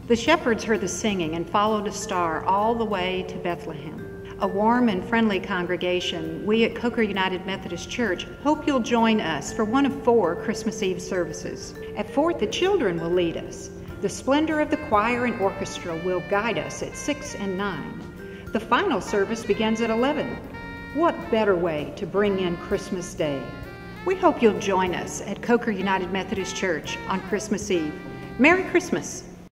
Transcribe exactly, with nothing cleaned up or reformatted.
The shepherds heard the singing and followed a star all the way to Bethlehem. A warm and friendly congregation, we at Coker United Methodist Church hope you'll join us for one of four Christmas Eve services. At four, the children will lead us. The splendor of the choir and orchestra will guide us at six and nine. The final service begins at eleven. What better way to bring in Christmas Day? We hope you'll join us at Coker United Methodist Church on Christmas Eve. Merry Christmas!